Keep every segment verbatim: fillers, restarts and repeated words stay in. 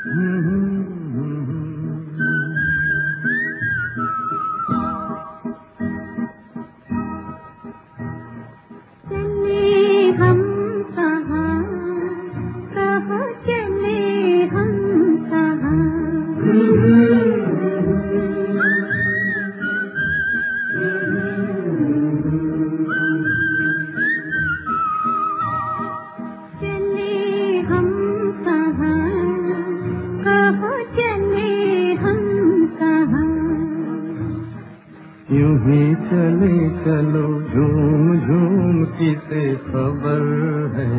यूं ही चले चलो झूम झूम किसे खबर है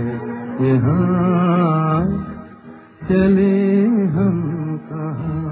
यहाँ चले हम कहाँ।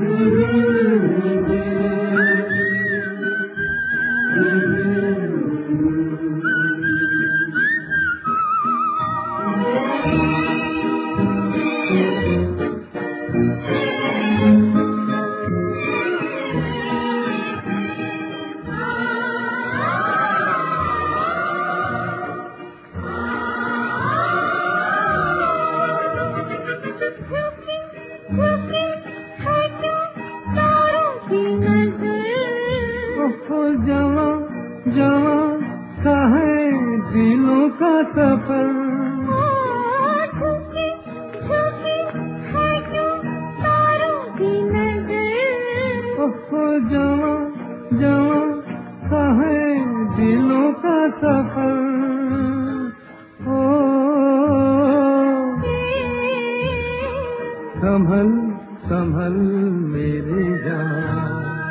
जवा जवा सा है दिलों का सफर, झुकी झुकी है क्यों तारों की नजर। ओहो जवा जवा सा है दिलों का सफर। ओ संभल संभल मेरी जान,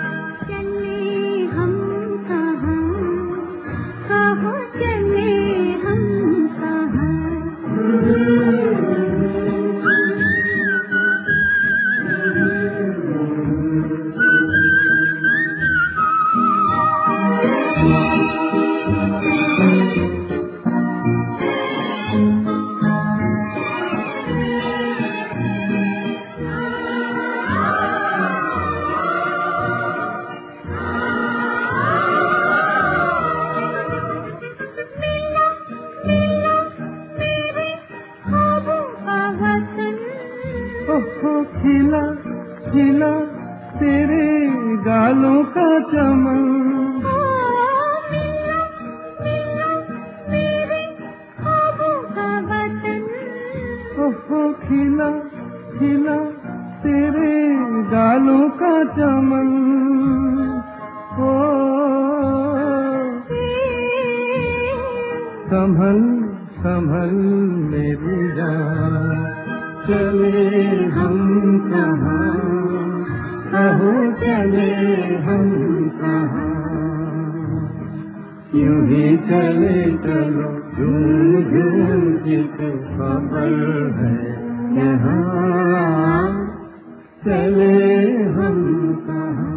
खिला खिला तेरे गालों का चमन। मिला मिला मेरे ख्वाबों का वतन। ओहो खिला खिला तेरे गालों का चमन। ओ संभल संभल मेरी जान, चले हम कहाँ कहो चले हम कहाँ। यूं ही चले चलो झूम झूम किसे खबर है यहाँ चले हम कहाँ।